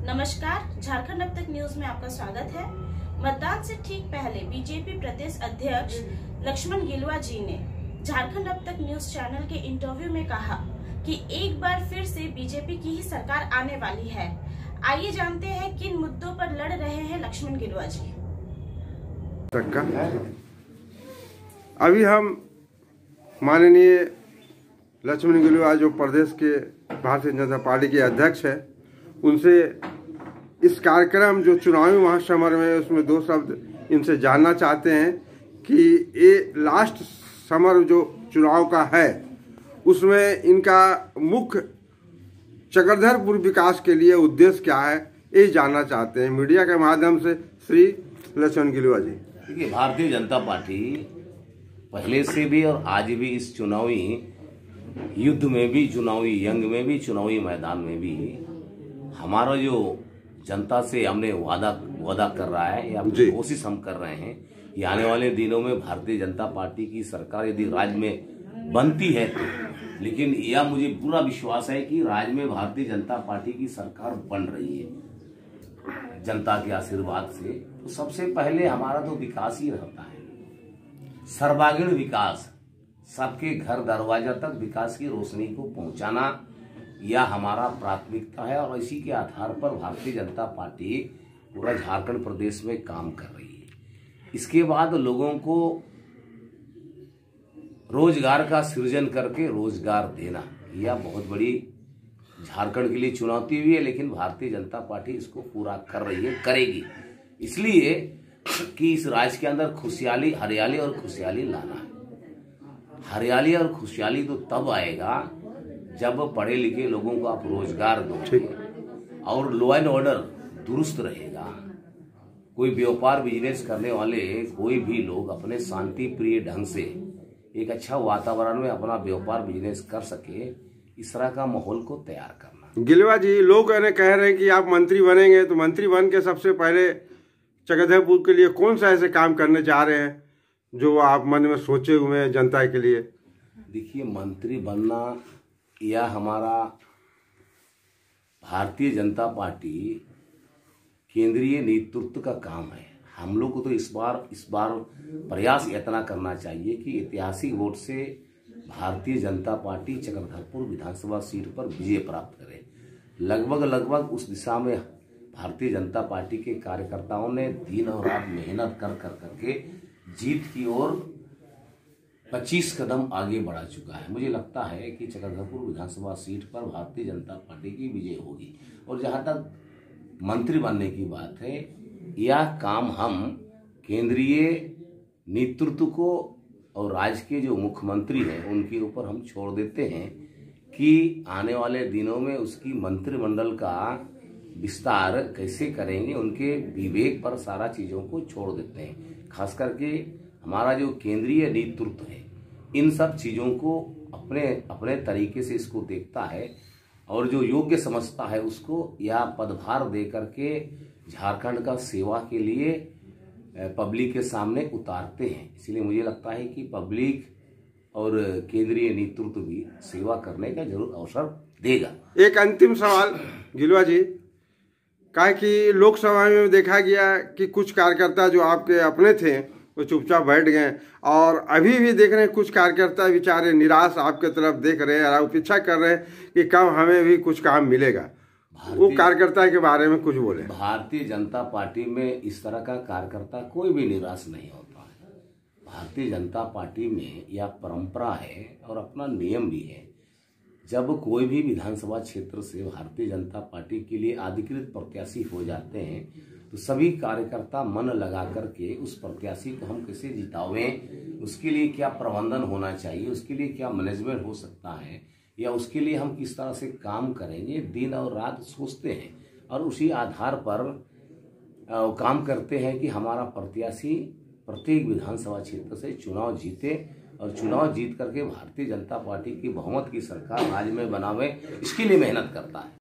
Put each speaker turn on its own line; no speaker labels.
नमस्कार, झारखंड अब तक न्यूज में आपका स्वागत है। मतदान से ठीक पहले बीजेपी प्रदेश अध्यक्ष लक्ष्मण गिलुआ जी ने झारखंड अब तक न्यूज चैनल के इंटरव्यू में कहा कि एक बार फिर से बीजेपी की ही सरकार आने वाली है। आइए जानते हैं किन मुद्दों पर लड़ रहे हैं लक्ष्मण गिलुआ जी।
अभी हम माननीय लक्ष्मण गिलुआ जो प्रदेश के भारतीय जनता पार्टी के अध्यक्ष है, उनसे इस कार्यक्रम जो चुनावी महासमर में उसमें दो शब्द इनसे जानना चाहते हैं कि ये लास्ट समर जो चुनाव का है उसमें इनका मुख्य चक्रधरपुर विकास के लिए उद्देश्य क्या है, ये जानना चाहते हैं मीडिया के माध्यम से श्री लक्ष्मण गिलुआ जी।
देखिए, भारतीय जनता पार्टी पहले से भी और आज भी इस चुनावी युद्ध में भी, चुनावी यंग में भी, चुनावी मैदान में भी हमारा जो जनता से हमने वादा कर रहा है या कोशिश हम कर रहे हैं कि आने वाले दिनों में भारतीय जनता पार्टी की सरकार यदि राज्य में बनती है तो, लेकिन यह मुझे पूरा विश्वास है कि राज्य में भारतीय जनता पार्टी की सरकार बन रही है जनता के आशीर्वाद से। तो सबसे पहले हमारा तो विकास ही रहता है, सर्वांगीण विकास, सबके घर दरवाजा तक विकास की रोशनी को पहुंचाना, यह हमारा प्राथमिकता है। और इसी के आधार पर भारतीय जनता पार्टी पूरा झारखंड प्रदेश में काम कर रही है। इसके बाद लोगों को रोजगार का सृजन करके रोजगार देना, यह बहुत बड़ी झारखंड के लिए चुनौती भी है, लेकिन भारतीय जनता पार्टी इसको पूरा कर रही है, करेगी। इसलिए कि इस राज्य के अंदर खुशहाली, हरियाली और खुशहाली लाना है। हरियाली और खुशहाली तो तब आएगा जब पढ़े लिखे लोगों को आप रोजगार दोगे और लॉ एंड ऑर्डर दुरुस्त रहेगा। कोई व्यापार बिजनेस करने वाले कोई भी लोग अपने शांति प्रिय ढंग से एक अच्छा वातावरण में अपना व्यापार बिजनेस कर सके, इस तरह का माहौल को तैयार करना।
गिलुआ जी, लोग कह रहे हैं कि आप मंत्री बनेंगे तो मंत्री बन के सबसे पहले चक्रधरपुर के लिए कौन सा ऐसे काम करने जा रहे हैं जो आप मन में सोचे हुए हैं जनता के लिए?
देखिए, मंत्री बनना यह हमारा भारतीय जनता पार्टी केंद्रीय नेतृत्व का काम है। हम लोग को तो इस बार प्रयास इतना करना चाहिए कि ऐतिहासिक वोट से भारतीय जनता पार्टी चक्रधरपुर विधानसभा सीट पर विजय प्राप्त करे। लगभग उस दिशा में भारतीय जनता पार्टी के कार्यकर्ताओं ने दिन और रात मेहनत कर करके जीत की ओर 25 कदम आगे बढ़ा चुका है। मुझे लगता है कि चक्रधरपुर विधानसभा सीट पर भारतीय जनता पार्टी की विजय होगी। और जहां तक मंत्री बनने की बात है, यह काम हम केंद्रीय नेतृत्व को और राज्य के जो मुख्यमंत्री हैं उनके ऊपर हम छोड़ देते हैं कि आने वाले दिनों में उसकी मंत्रिमंडल का विस्तार कैसे करेंगे, उनके विवेक पर सारा चीजों को छोड़ देते हैं। खास करके हमारा जो केंद्रीय नेतृत्व है इन सब चीजों को अपने तरीके से इसको देखता है और जो योग्य समझता है उसको यह पदभार दे करके झारखंड का सेवा के लिए पब्लिक के सामने उतारते हैं। इसलिए मुझे लगता है कि पब्लिक और केंद्रीय नेतृत्व भी सेवा करने का जरूर अवसर देगा।
एक अंतिम सवाल गिलुआ जी, कहा कि लोकसभा में देखा गया कि कुछ कार्यकर्ता जो आपके अपने थे वो चुपचाप बैठ गए और अभी भी देख रहे हैं कुछ कार्यकर्ता बेचारे निराश आपके तरफ देख रहे हैं और अपेक्षा कर रहे हैं कि कब हमें भी कुछ काम मिलेगा। वो कार्यकर्ता के बारे में कुछ बोले।
भारतीय जनता पार्टी में इस तरह का कार्यकर्ता कोई भी निराश नहीं होता है। भारतीय जनता पार्टी में यह परंपरा है और अपना नियम भी है, जब कोई भी विधानसभा क्षेत्र से भारतीय जनता पार्टी के लिए अधिकृत प्रत्याशी हो जाते हैं तो सभी कार्यकर्ता मन लगा करके उस प्रत्याशी को हम कैसे जितावें, उसके लिए क्या प्रबंधन होना चाहिए, उसके लिए क्या मैनेजमेंट हो सकता है या उसके लिए हम किस तरह से काम करेंगे, दिन और रात सोचते हैं और उसी आधार पर काम करते हैं कि हमारा प्रत्याशी प्रत्येक विधानसभा क्षेत्र से चुनाव जीते और चुनाव जीत करके भारतीय जनता पार्टी की बहुमत की सरकार राज्य में बनावे, इसके लिए मेहनत करता है।